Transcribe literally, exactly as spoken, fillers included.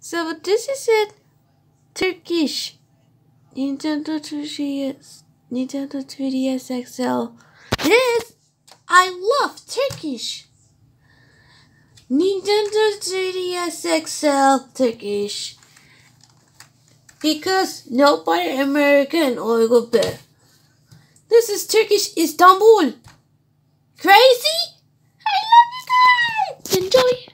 So this is it. Turkish Nintendo three D S Nintendo three D S X L. This I love Turkish. Nintendo three D S X L Turkish. Because nobody American or Europe. This is Turkish Istanbul. Crazy? I love you guys. Enjoy.